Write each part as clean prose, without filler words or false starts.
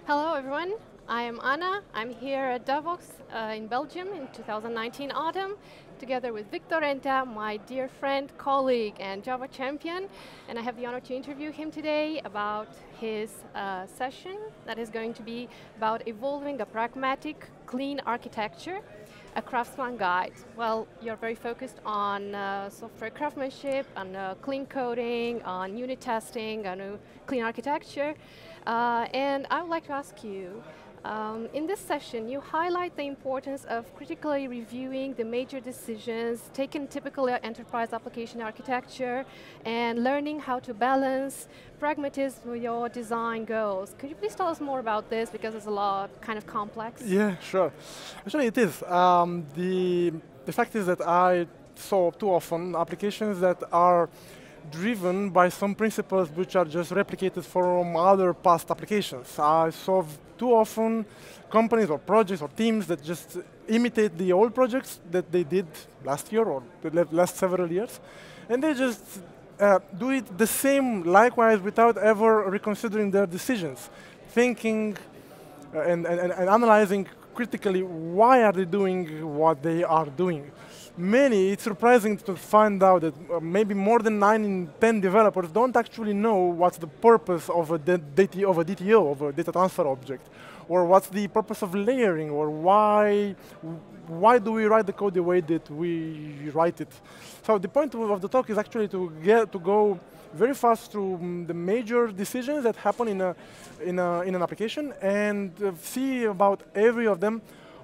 Hello, everyone. I am Anna. I'm here at Devoxx in Belgium in 2019 autumn, together with Victor Rentea, my dear friend, colleague, and Java champion. And I have the honor to interview him today about his session that is going to be about evolving a pragmatic, clean architecture, a craftsman guide. Well, you're very focused on software craftsmanship, on clean coding, on unit testing, on clean architecture. And I would like to ask you, in this session, you highlight the importance of critically reviewing the major decisions taken in typical enterprise application architecture and learning how to balance pragmatism with your design goals. Could you please tell us more about this, because it's a lot kind of complex? Yeah, sure. Actually, it is. The fact is that I saw too often applications that are driven by some principles which are just replicated from other past applications. I saw too often companies or projects or teams that just imitate the old projects that they did last year or the last several years, and they just do it the same likewise without ever reconsidering their decisions, thinking and analyzing critically why are they doing what they are doing. It's surprising to find out that maybe more than 9 in 10 developers don't actually know what's the purpose of a DTO, of a data transfer object, or what's the purpose of layering, or why do we write the code the way that we write it. So the point of the talk is actually to go very fast through the major decisions that happen in an application and see about every of them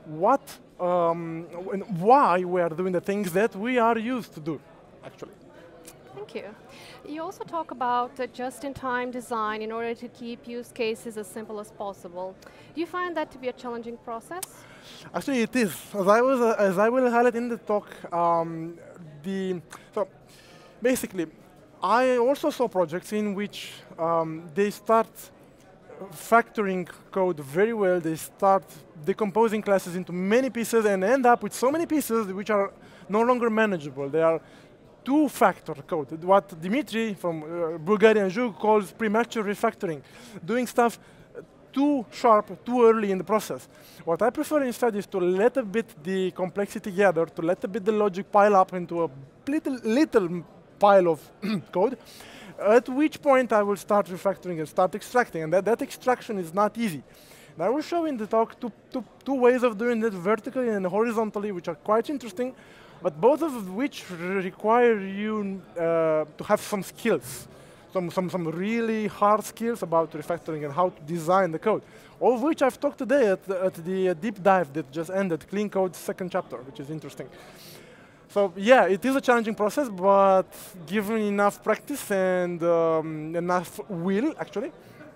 and why we are doing the things that we are used to do, actually. Thank you. You also talk about just-in-time design in order to keep use cases as simple as possible. Do you find that to be a challenging process? Actually, it is. As I will highlight in the talk, so basically, I also saw projects in which they start factoring code very well. They start decomposing classes into many pieces and end up with so many pieces which are no longer manageable. They are two-factor code, what Dimitri from Bulgarian Jug calls premature refactoring, doing stuff too sharp, too early in the process. What I prefer instead is to let a bit the complexity gather, to let a bit the logic pile up into a little pile of code, at which point I will start refactoring and start extracting, and that extraction is not easy. And I will show in the talk two ways of doing it, vertically and horizontally, which are quite interesting, but both of which require you to have some skills, some really hard skills about refactoring and how to design the code, all of which I've talked today at the deep dive that just ended, Clean Code's second chapter, which is interesting. So yeah, it is a challenging process, but given enough practice and enough will, actually,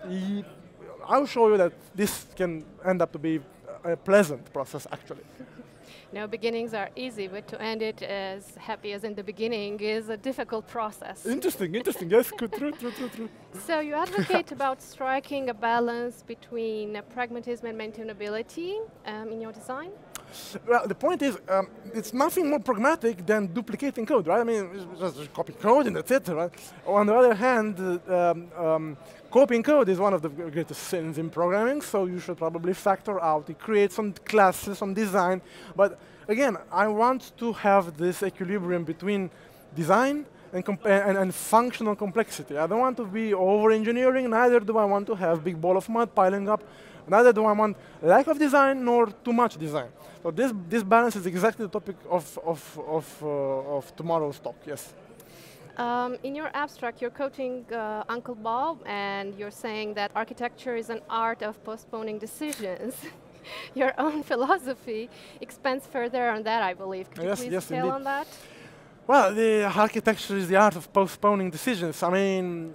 I'll show you that this can end up to be a pleasant process, actually. No, beginnings are easy, but to end it as happy as in the beginning is a difficult process. Interesting, interesting. Yes, good, true. So you advocate about striking a balance between pragmatism and maintainability in your design? Well, the point is, it's nothing more pragmatic than duplicating code, right? I mean, it's just copy code and that's it, right? On the other hand, copying code is one of the greatest sins in programming, so you should probably factor out, create some classes, some design. But again, I want to have this equilibrium between design and functional complexity. I don't want to be over-engineering, neither do I want to have big ball of mud piling up, neither do I want lack of design nor too much design. So this balance is exactly the topic of tomorrow's talk, yes. In your abstract, you're quoting Uncle Bob, and you're saying that architecture is an art of postponing decisions. Your own philosophy expands further on that, I believe. Could you please tell on that? Well, the architecture is the art of postponing decisions. I mean,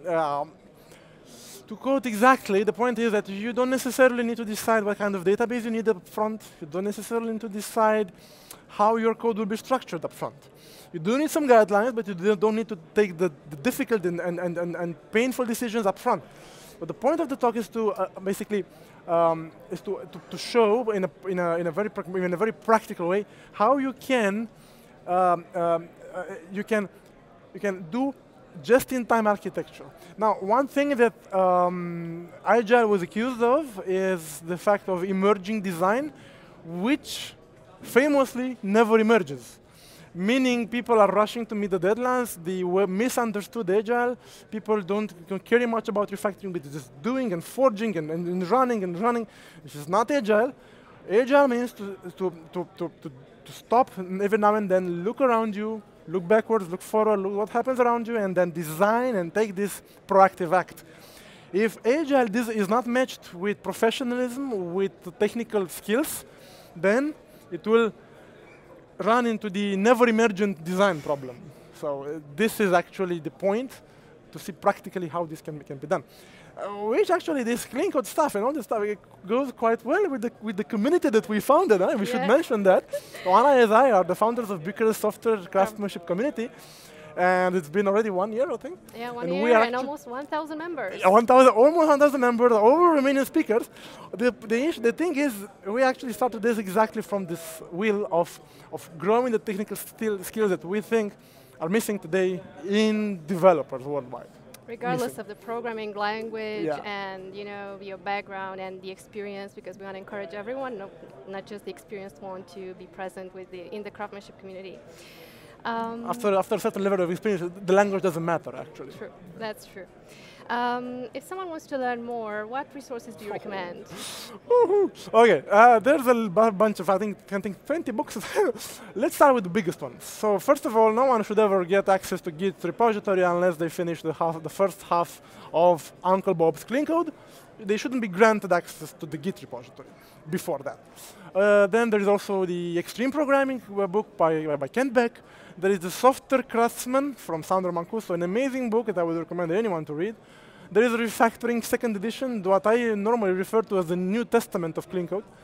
to quote exactly, the point is that you don't necessarily need to decide what kind of database you need up front. You don't necessarily need to decide how your code will be structured up front. You do need some guidelines, but you don't need to take the difficult and painful decisions up front. But the point of the talk is to basically to show in a very practical way how you can do just-in-time architecture. Now, one thing that Agile was accused of is the fact of emerging design, which famously never emerges. Meaning people are rushing to meet the deadlines, they were misunderstood Agile, people don't care much about refactoring, but just doing and forging and running, which is not Agile. Agile means to stop every now and then, look around you, look backwards, look forward, look what happens around you, and then design and take this proactive act. If Agile is not matched with professionalism, with technical skills, then it will run into the never emergent design problem. So this is actually the point to see practically how this can be done. Which actually this clean code stuff and all this stuff, it goes quite well with the community that we founded. We should mention that. Anna and I are the founders of Bucharest Software Craftsmanship Community. And it's been already 1 year, I think. Yeah, 1 year and almost 1,000 members. Almost 1,000 members, over Romanian speakers. The thing is, we actually started this exactly from this will of growing the technical skills that we think are missing today in developers worldwide. Regardless of the programming language and your background and the experience, because we want to encourage everyone, not just the experienced one, to be present in the craftsmanship community. After a certain level of experience, the language doesn't matter, actually. True, that's true. If someone wants to learn more, what resources do you recommend? Okay, there's a bunch of, I think 20 books. Let's start with the biggest ones. So first of all, no one should ever get access to Git repository unless they finish the first half of Uncle Bob's clean code. They shouldn't be granted access to the Git repository before that. Then there is also the Extreme Programming book by Kent Beck. There is the Software Craftsman from Sandro Mancuso, an amazing book that I would recommend anyone to read. There is a Refactoring 2nd edition, what I normally refer to as the New Testament of clean code.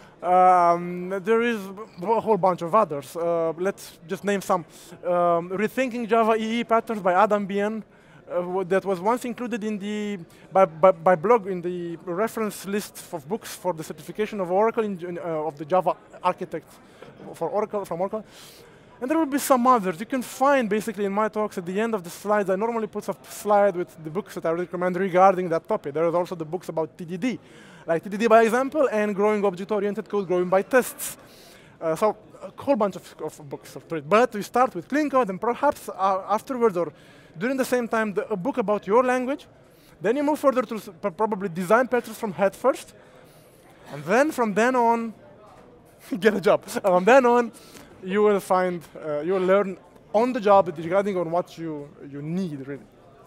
There is a whole bunch of others. Let's just name some. Rethinking Java EE Patterns by Adam Bien, that was once included in by blog in the reference list of books for the certification of Oracle of the Java architect for Oracle from Oracle. And there will be some others. You can find basically in my talks at the end of the slides, I normally put a slide with the books that I recommend regarding that topic. There is also the books about TDD, like TDD by example and growing object-oriented code, growing by tests. So a whole bunch of books. But we start with clean code and perhaps afterwards or during the same time, a book about your language. Then you move further to probably design patterns from head first. And then from then on, get a job. From then on, you will find, you will learn on the job regarding on what you need, really.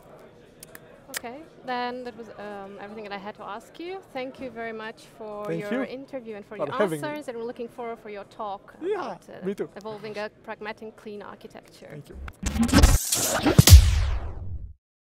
Okay, then that was everything that I had to ask you. Thank you very much for your interview and for your answers, and we're looking forward for your talk about me too. evolving a pragmatic, clean architecture. Thank you.